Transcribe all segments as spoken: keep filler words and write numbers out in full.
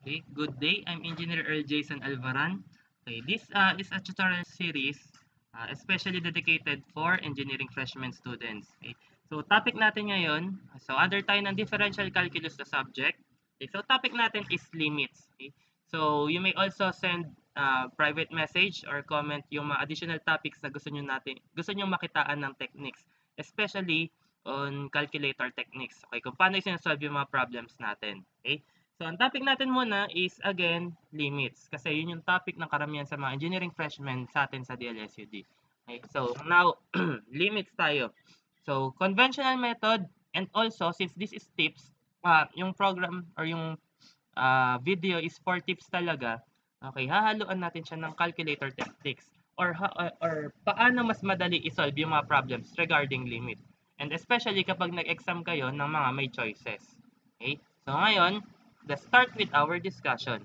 Okay, good day. I'm Engineer Earl Jason Alvaran. Okay, this uh, is a tutorial series uh, especially dedicated for engineering freshman students. Okay, so topic natin ngayon, so under tayo ng differential calculus na subject. Okay, so topic natin is limits. Okay, so you may also send uh, private message or comment yung mga additional topics na gusto niyo natin, gusto niyo makitaan ng techniques, especially on calculator techniques. Okay, kung paano i-solve yung mga problems natin. Okay, so, ang topic natin muna is, again, limits. Kasi yun yung topic ng karamihan sa mga engineering freshmen sa atin sa D L S U D. Okay, so, now, limits tayo. So, conventional method, and also, since this is tips, uh, yung program or yung uh, video is for tips talaga, okay, hahaluan natin siya ng calculator techniques or, or, or paano mas madali isolve yung mga problems regarding limit. And especially kapag nag-exam kayo ng mga may choices. Okay, so ngayon, let's start with our discussion.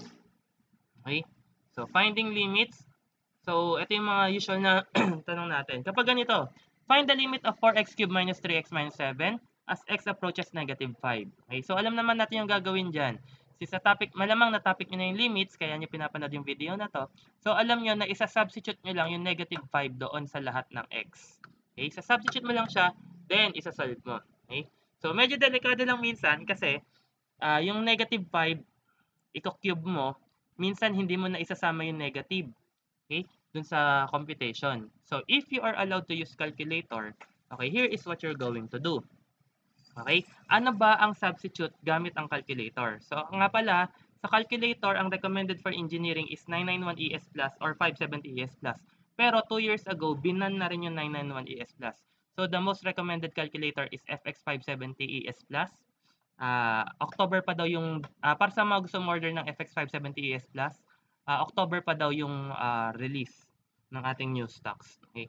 Okay? So, finding limits. So, ito yung mga usual na tanong natin. Kapag ganito, find the limit of four x cubed minus three x minus seven as x approaches negative five. Okay? So, alam naman natin yung gagawin dyan. Since sa topic, malamang na topic nyo na yung limits, kaya nyo pinapanood yung video na to. So, alam nyo na isa-substitute nyo lang yung negative five doon sa lahat ng x. Okay? Isa-substitute mo lang siya, then isa-solve mo. Okay? So, medyo delikado lang minsan kasi uh, yung negative five, i-cube mo, minsan hindi mo na isasama yung negative. Okay? Dun sa computation. So, if you are allowed to use calculator, okay, here is what you're going to do. Okay? Ano ba ang substitute gamit ang calculator? So, nga pala, sa calculator, ang recommended for engineering is nine ninety-one E S plus or five seventy E S plus. Pero two years ago, binan na rin yung nine ninety-one E S plus. So, the most recommended calculator is F X five seventy E S plus. Uh, October pa daw yung, uh, para sa mga gusto order ng F X five seventy E S plus, uh, October pa daw yung uh, release ng ating new stocks. Okay?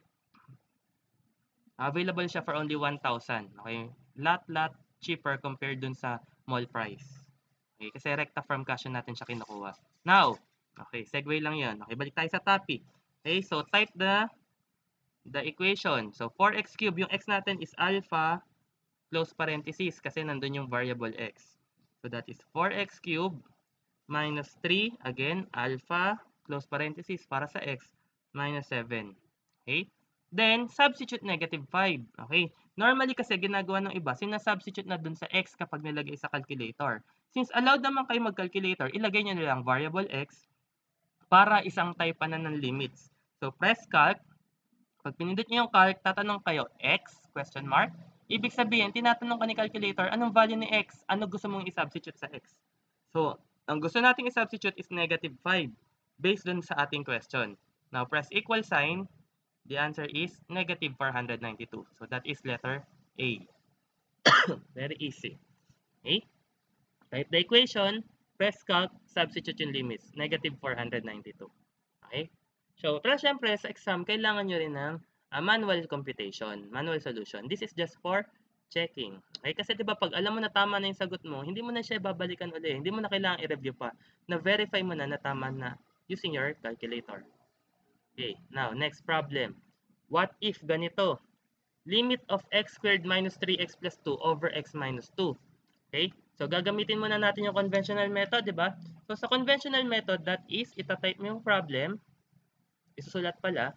Available siya for only one thousand. Okay? Lot, lot cheaper compared dun sa mall price. Okay? Kasi recta from cash natin siya kinukuha. Now, okay, segue lang yun. Okay, balik tayo sa topic. Okay, so type the the equation. So, four x cubed, yung x natin is alpha, close parenthesis, kasi nandun yung variable x. So, that is four x cubed minus three, again, alpha, close parenthesis, para sa x, minus seven. Okay? Then, substitute negative five. Okay? Normally kasi ginagawa ng iba, sinasubstitute na dun sa x kapag nilagay sa calculator. Since allowed naman kayo mag-calculator, ilagay nyo nilang variable x para isang type na ng limits. So, press calc. Pag pinindot nyo yung calc, tatanong kayo, x, question mark. Ibig sabihin, tinatanong ka ni calculator, anong value ni x? Ano gusto mong i-substitute sa x? So, ang gusto nating i-substitute is negative five based dun sa ating question. Now, press equal sign. The answer is negative four hundred ninety-two. So, that is letter A. Very easy. Okay? Type the equation, press calc, substitute yung limits. Negative four hundred ninety-two. Okay? So, pero syempre, sa exam, kailangan nyo rin ng uh, manual computation, manual solution. This is just for checking. Okay? Kasi diba pag alam mo na tama na yung sagot mo, hindi mo na siya babalikan uli. Hindi mo na kailangan i-review pa. Na-verify mo na na tama na using your calculator. Okay, now, next problem. What if ganito? Limit of x squared minus three x plus two over x minus two. Okay? So, gagamitin muna natin yung conventional method, di ba? So, sa conventional method, that is, itatype mo yung problem. Isusulat pala.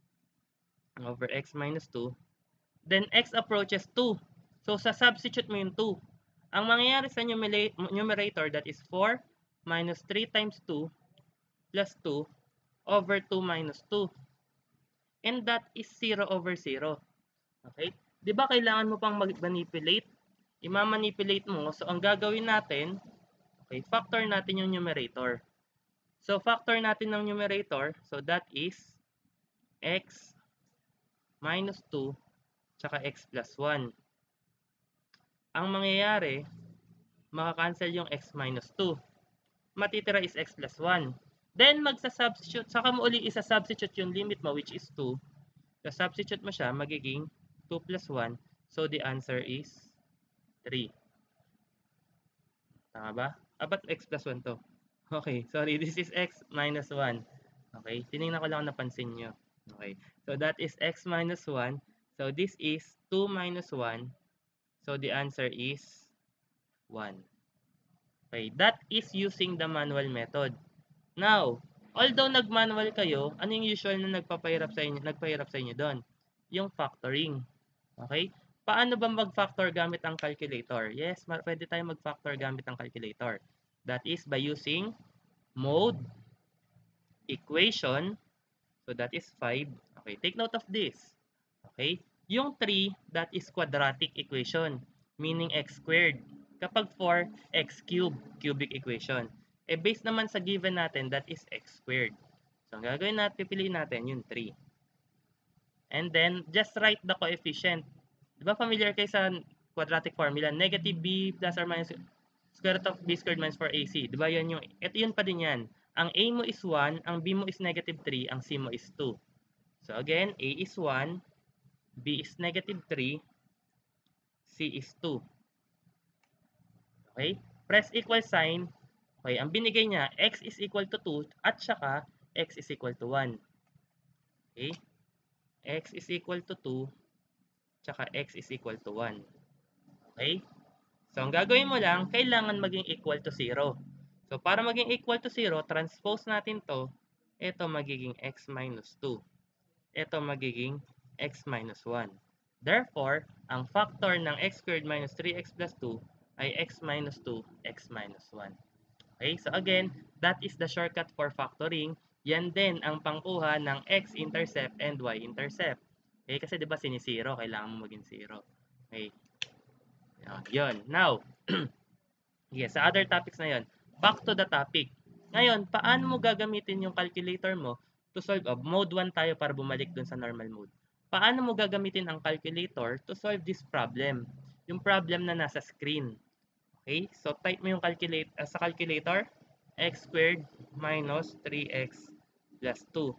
Over x minus two. Then, x approaches two. So, sa substitute mo yung two. Ang mangyayari sa numerator, that is four minus three times two plus two over two minus two. And that is zero over zero. Okay? Di ba kailangan mo pang mag-manipulate? I-manipulate mo. So, ang gagawin natin, okay, factor natin yung numerator. So, factor natin ng numerator. So, that is x minus two tsaka x plus one. Ang mangyayari, makakancel yung x minus two. Matitira is x plus one. Then, magsa-substitute. Saka mo uli isa-substitute yung limit mo, which is two. Sa-substitute mo siya, magiging two plus one. So, the answer is three. Tama ba? Ah, ba't x plus one to? Okay, sorry. This is x minus one. Okay, tinignan ko lang kung napansin nyo. Okay, so that is x minus one. So, this is two minus one. So, the answer is one. Okay, that is using the manual method. Now, although nag-manual kayo, ano yung usual na nagpapahirap sa inyo, nagpahirap sa inyo doon? Yung factoring. Okay? Paano ba mag-factor gamit ang calculator? Yes, pwede tayong mag-factor gamit ang calculator. That is by using mode, equation, so that is five. Okay, take note of this. Okay? Yung three, that is quadratic equation, meaning x squared. Kapag four, x cubed, cubic equation. Eh, based naman sa given natin, that is x squared. So, ang gagawin natin, pipiliin natin yung three. And then, just write the coefficient. Di ba familiar kayo sa quadratic formula? Negative b plus or minus square root of b squared minus four a c. Di ba yun yung, ito yun pa din yan. Ang a mo is one, ang b mo is negative three, ang c mo is two. So again, a is one, b is negative three, c is two. Okay? Press equal sign. Okay, ang binigay niya, x is equal to two at saka x is equal to one. Okay? X is equal to two tsaka x is equal to one. Okay? So, ang gagawin mo lang, kailangan maging equal to zero. So, para maging equal to zero, transpose natin to. Ito magiging x minus two. Ito magiging x minus one. Therefore, ang factor ng x squared minus three x plus two ay x minus two, x minus one. Okay? So, again, that is the shortcut for factoring. Yan din ang pangkuha ng x-intercept and y-intercept. Okay? Kasi diba sinisiro, kailangan mo maging zero. Okay? Yun. Now, yes, sa other topics na yun, back to the topic. Ngayon, paano mo gagamitin yung calculator mo to solve, oh, mode one tayo para bumalik dun sa normal mode. Paano mo gagamitin ang calculator to solve this problem? Yung problem na nasa screen. Okay? So, type mo yung calculate, uh, sa calculator, x squared minus three x plus two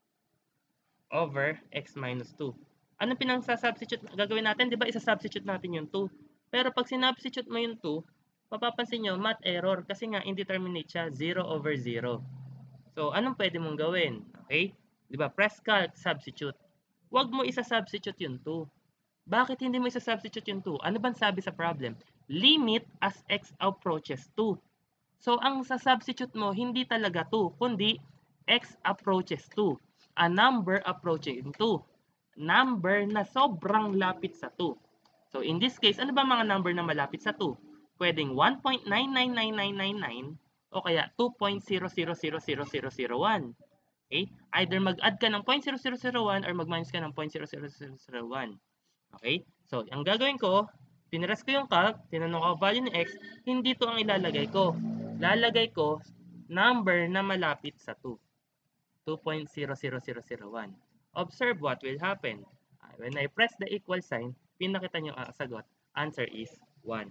over x minus two. Anong pinang-substitute gagawin natin? Di ba isa-substitute natin yung two? Pero pag sinubstitute mo yung two, mapapansin nyo, math error kasi nga indeterminate siya, zero over zero. So, anong pwede mong gawin? Okay? Di ba? Press calc, substitute. Huwag mo isa-substitute yung two. Bakit hindi mo isa-substitute yung two? Ano bang sabi sa problem? Limit as x approaches two. So, ang sa-substitute mo, hindi talaga two, kundi x approaches two. A number approaching two. Number na sobrang lapit sa two. So, in this case, ano ba mga number na malapit sa two? Pwedeng one point nine nine nine nine nine nine o kaya two point zero zero zero zero zero zero one. Okay? Either mag-add ka ng zero point zero zero zero one or mag-minus ka ng zero point zero zero zero zero one. Okay? So, ang gagawin ko, pinress ko yung calc, tinanong ko value ni x, hindi to ang ilalagay ko. Lalagay ko number na malapit sa two. two point zero zero zero zero one. Observe what will happen. When I press the equal sign, pinakita nyo ang sagot. Answer is one.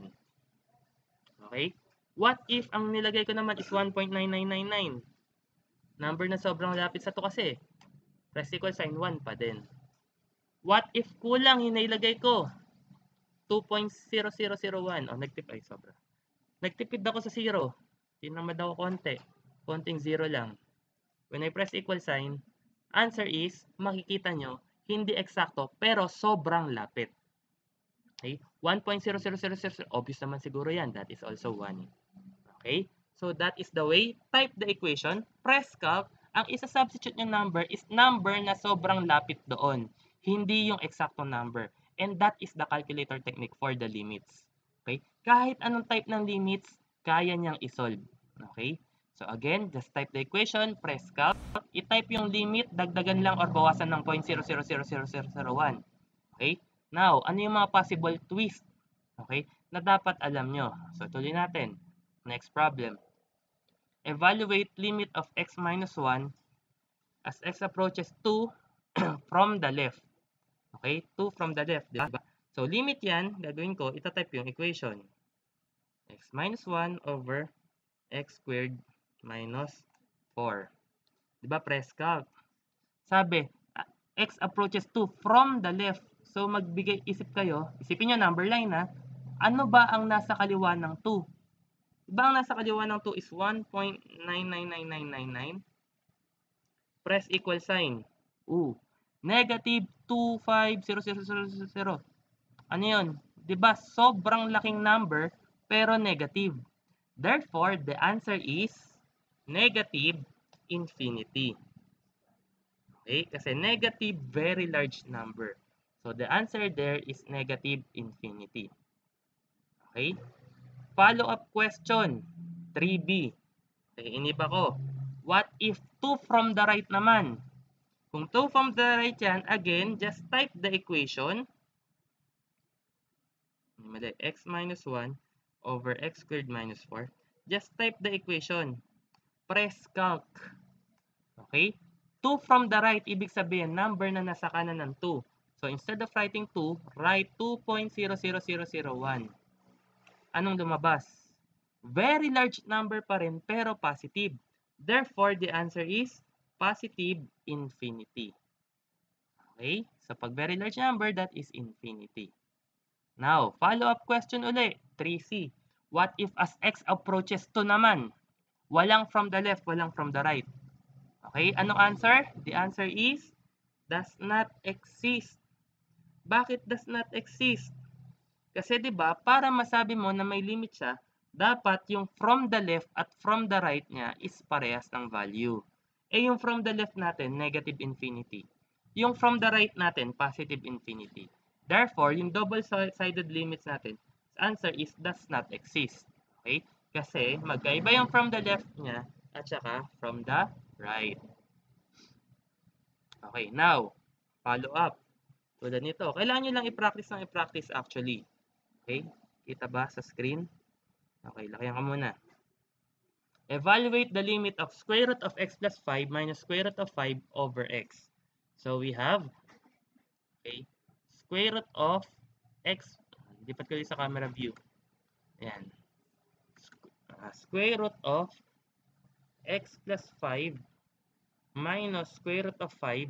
Okay? What if ang nilagay ko naman is one point nine nine nine nine? Number na sobrang lapit sa two kasi. Press equal sign, one pa din. What if kulang yung nilagay ko? two point zero zero zero one. O, nagtip ay sobra. Nagtipid ako sa zero. Tinamad ako konti. Konting zero lang. When I press equal sign, answer is, makikita nyo, hindi eksakto, pero sobrang lapit. Okay? one point zero zero zero zero, obvious naman siguro yan. That is also one. Okay? So, that is the way. Type the equation, press calc. Ang isa-substitute yung number is number na sobrang lapit doon. Hindi yung eksakto number. And that is the calculator technique for the limits. Okay? Kahit anong type ng limits, kaya niyang isolve. Okay? So again, just type the equation, press calc, i-type yung limit, dagdagan lang or bawasan ng zero point zero zero zero zero zero zero one. Okay? Now, ano yung mga possible twist? Okay? Na dapat alam nyo. So tuloy natin. Next problem. Evaluate limit of x minus one as x approaches two from the left. Okay? two from the left. Diba? So limit yan, gagawin ko, ita-type yung equation. X minus one over x squared minus four. Diba, press calc? Sabi, x approaches two from the left. So, magbigay, isip kayo, isipin nyo number line ha. Ano ba ang nasa kaliwa ng two? Diba, ang nasa kaliwa ng two is one point nine nine nine nine nine nine. Press equal sign. Ooh, negative two five zero zero zero zero. Ano yun? Diba, sobrang laking number, pero negative. Therefore, the answer is negative infinity. Okay? Kasi negative, very large number. So, the answer there is negative infinity. Okay? Follow-up question, three B. Okay, inip ako. What if two from the right naman? Kung two from the right yan, again, just type the equation. Mali, x minus one over x squared minus four. Just type the equation. Press calc. Okay? two from the right, ibig sabihin, number na nasa kanan ng two. So, instead of writing two, write two point zero zero zero zero one. Anong lumabas? Very large number pa rin, pero positive. Therefore, the answer is positive infinity. Okay? So, pag very large number, that is infinity. Now, follow-up question uli, three C. What if as x approaches two naman? Walang from the left, walang from the right. Okay, anong answer? The answer is does not exist. Bakit does not exist? Kasi 'di ba, para masabi mo na may limit siya, dapat yung from the left at from the right niya is parehas ng value. Eh yung from the left natin, negative infinity. Yung from the right natin, positive infinity. Therefore, yung double-sided limits natin, answer is does not exist. Okay? Kasi magkaiba yung from the left niya at saka from the right. Okay, now, follow up. Tulad nito, kailangan nyo lang i-practice ng i-practice actually. Okay, kita ba sa screen? Okay, lakihan ka muna. Evaluate the limit of square root of x plus five minus square root of five over x. So we have, okay, square root of x, lipat ko sa camera view. Ayan. Uh, square root of x plus five minus square root of five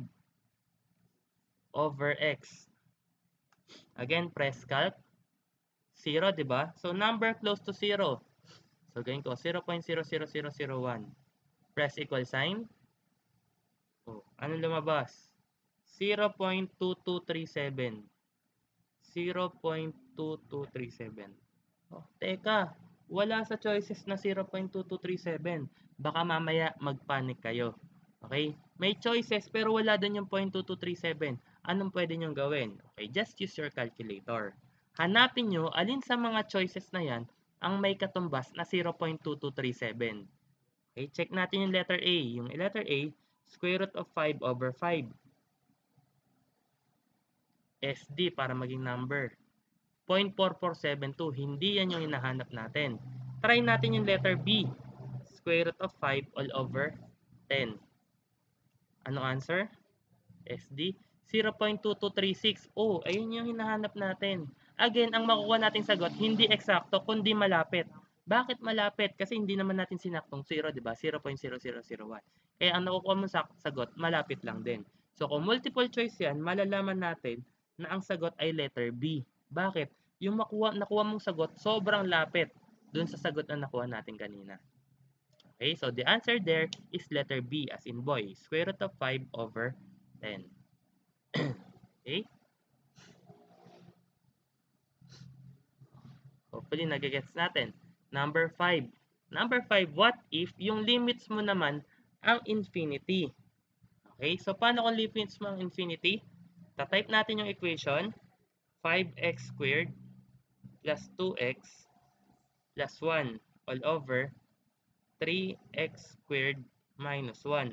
over x. Again, press calc. zero, di ba? So, number close to zero. So, gawin ko, zero point zero zero zero zero one. Press equal sign. Oh, ano lumabas? zero point two two three seven. zero point two two three seven. Oh, teka, wala sa choices na zero point two two three seven. Baka mamaya magpanic kayo. Okay? May choices pero wala din yung zero point two two three seven. Anong pwede nyo gawin? Okay, just use your calculator. Hanapin nyo alin sa mga choices na yan ang may katumbas na zero point two two three seven. Okay, check natin yung letter A. Yung letter A, square root of five over five. S D para maging number. zero point four four seven two, hindi yan yung hinahanap natin. Try natin yung letter B. Square root of five all over ten. Ano answer? S D? zero point two two three six. Oh, ayun yung hinahanap natin. Again, ang makukuha nating sagot, hindi eksakto, kundi malapit. Bakit malapit? Kasi hindi naman natin sinaktong zero, di ba? zero point zero zero zero one. Kaya ang nakukuha mong sagot, malapit lang din. So, kung multiple choice yan, malalaman natin na ang sagot ay letter B. Bakit? Yung makuha, nakuha mong sagot, sobrang lapit dun sa sagot na nakuha natin kanina. Okay, so the answer there is letter B as in boy. Square root of five over ten. Okay? Hopefully, nagigets natin. Number five. Number five, what if yung limits mo naman ang infinity? Okay, so paano kung limits mo ang infinity? Ta-type natin yung equation. five x squared plus two x plus one all over three x squared minus one.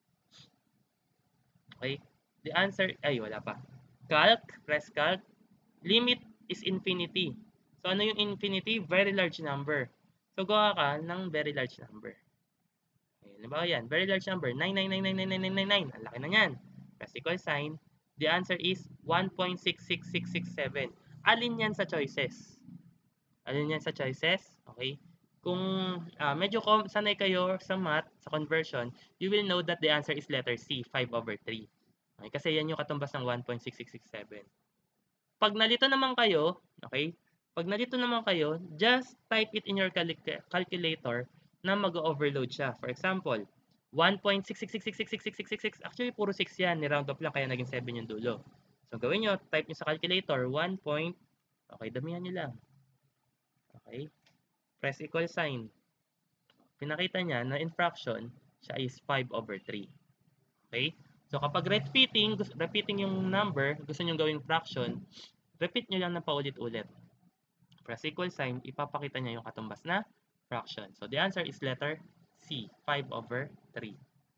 Okay, the answer, ay wala pa. Calc, press calc. Limit is infinity. So, ano yung infinity? Very large number. So, gawa ka ng very large number. Okay, diba yan? Very large number. nine nine nine nine nine nine nine nine. Ang laki na yan. Press equal sign. The answer is one point six six six six seven. Alin yan sa choices? Alin yan sa choices? Okay. Kung uh, medyo sanay kayo sa math, sa conversion, you will know that the answer is letter C, five over three. Okay, kasi yan yung katumbas ng one point six six six seven. Pag nalito naman kayo, okay, pag nalito naman kayo, just type it in your calculator na mag-overload siya. For example, one point six six six six six six six six six, actually puro six yan, ni-round off lang kaya naging seven yung dulo. So gawin nyo, type nyo sa calculator, one point, okay, damihan nyo lang. Okay, press equal sign. pinakita niya na in fraction, siya is five over three. Okay? So, kapag repeating, repeating yung number, gusto nyo gawing fraction, repeat nyo lang ng paulit-ulit. Press equal sign, ipapakita niya yung katumbas na fraction. So, the answer is letter C, five over three.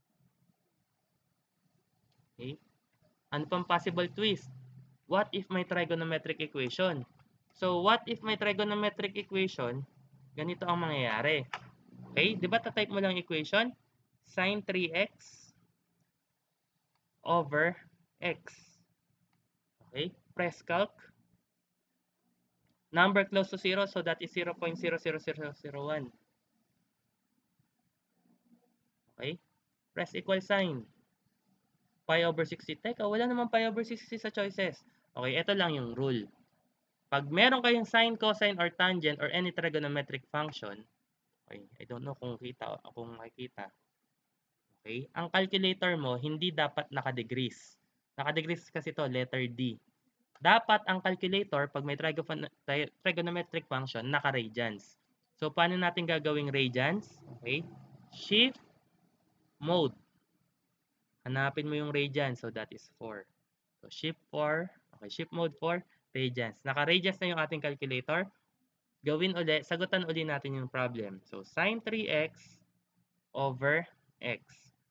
Okay? Ano pang possible twist? What if may trigonometric equation? So, what if may trigonometric equation? Ganito ang mangyayari. Okay? Di ba ta-type mo lang equation? Sin three x over x. Okay? Press calc. Number close to zero, so that is zero point zero zero zero zero one. Okay? Press equal sign. Pi over sixty. Teka, wala naman pi over sixty sa choices. Okay, ito lang yung rule. Pag meron kayong sine, cosine, or tangent, or any trigonometric function, okay, I don't know kung kita, kung makikita. Okay, ang calculator mo, hindi dapat naka-degrees. Naka-degrees kasi to letter D. Dapat ang calculator, pag may trigonometric function, naka-radians. So, paano natin gagawing radians? Okay, shift mode. Hanapin mo yung radians. So, that is four. So, shift four. Okay, shift mode four, radians. Naka-radians na yung ating calculator. Gawin uli, sagutan uli natin yung problem. So, sin three x over x.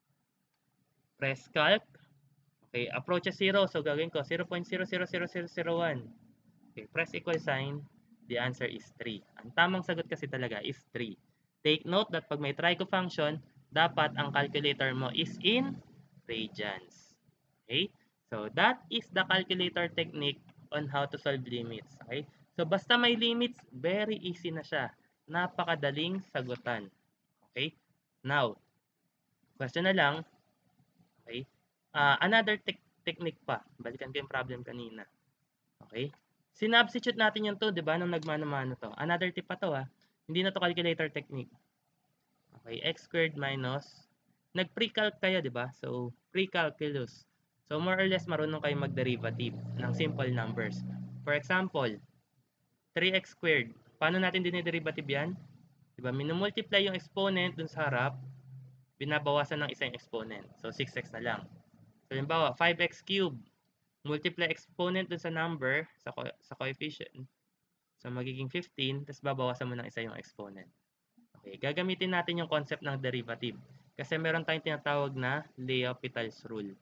Press calc. Okay, approach zero. So, gagawin ko zero point zero zero zero zero zero one. Okay, press equal sign. The answer is three. Ang tamang sagot kasi talaga is three. Take note that pag may trigo function, dapat ang calculator mo is in radians. Okay? So, that is the calculator technique on how to solve limits. Okay? So, basta may limits, very easy na siya. Napakadaling sagutan. Okay? Now, question na lang. Okay? Uh, another te technique pa. Balikan ko yung problem kanina. Okay? Sinubstitute natin yung to, di ba? Nung nagmano-mano to. Another tip pa to, ha. Hindi na to calculator technique. Okay, x squared minus, nag-pre-calc kayo, di ba? So, pre-calculus. So, more or less, marunong kayo mag-derivative ng simple numbers. For example, three x squared. Paano natin diniderivative yan? Di ba? Minumultiply yung exponent dun sa harap, binabawasan ng isang exponent. So, six x na lang. So, halimbawa, five x cubed. Multiply exponent dun sa number, sa, co sa coefficient. So, magiging fifteen, tapos babawasan mo ng isa yung exponent. Okay, gagamitin natin yung concept ng derivative. Kasi meron tayong tinatawag na L'Hopital's rule.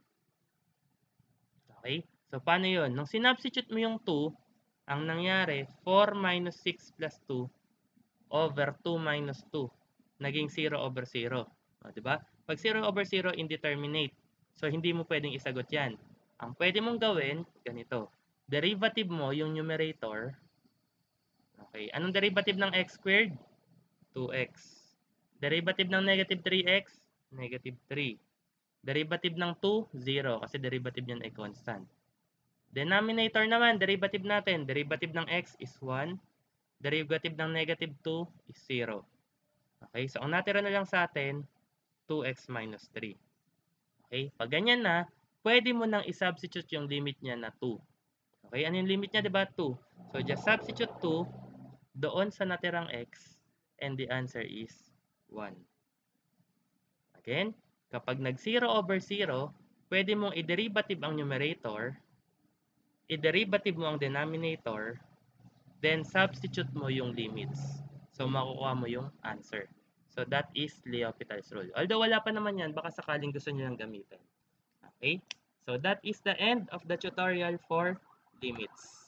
Okay? So, paano yun? Nung sinubstitute mo yung two, ang nangyari, four minus six plus two over two minus two. Naging zero over zero. O, diba? Pag zero over zero, indeterminate. So, hindi mo pwedeng isagot yan. Ang pwede mong gawin, ganito. Derivative mo yung numerator. Okay. Anong derivative ng x squared? two x. Derivative ng negative three x? Negative three. Derivative ng two? zero. Kasi derivative niyan ay constant. Denominator naman, derivative natin. Derivative ng x is one. Derivative ng negative two is zero. Okay. So, ang natira na lang sa atin, two x minus three. Okay. Pag ganyan na, pwede mo nang isubstitute yung limit niya na two. Okay, ano yung limit niya, diba? two. So, just substitute two doon sa natirang x and the answer is one. Again, kapag nag zero over zero, pwede mong i-derivative ang numerator, i-derivative mo ang denominator, then substitute mo yung limits. So, makukuha mo yung answer. So, that is L'Hopital's rule. Although wala pa naman yan, baka sakaling gusto nyo lang gamitin. Okay? So, that is the end of the tutorial for limits.